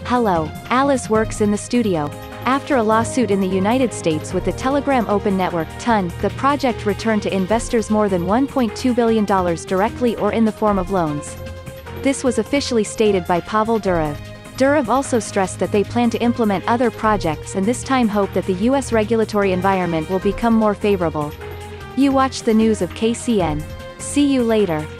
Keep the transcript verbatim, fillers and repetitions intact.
Hello, Alice works in the studio. After a lawsuit in the United States with the Telegram Open Network T O N, the project returned to investors more than one point two billion dollars directly or in the form of loans. This was officially stated by Pavel Durov. Durov also stressed that they plan to implement other projects and this time hope that the U S regulatory environment will become more favorable. You watched the news of K C N. See you later.